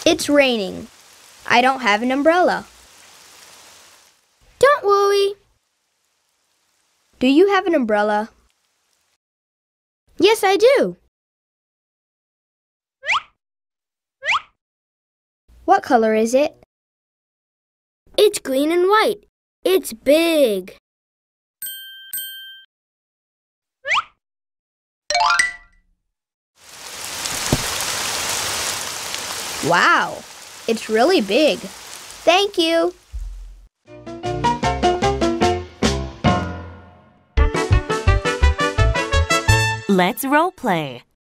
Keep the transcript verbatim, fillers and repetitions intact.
It's raining. I don't have an umbrella. Don't worry. Do you have an umbrella? Yes, I do. What color is it? It's green and white. It's big. Wow, it's really big. Thank you. Let's role play.